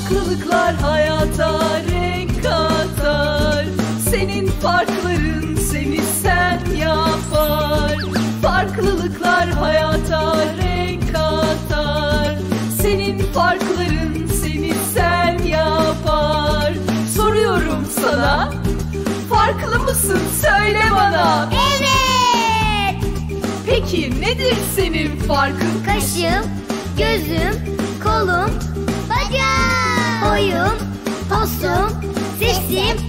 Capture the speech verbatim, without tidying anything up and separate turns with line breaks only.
Farklılıklar hayata renk katar. Senin farkların seni sen yapar. Farklılıklar hayata renk katar. Senin farkların seni sen yapar. Soruyorum sana, farklı mısın söyle bana.
Evet.
Peki nedir senin farkın?
Kaşım, gözüm, kolum, bacağım, boyum, postum, sesim,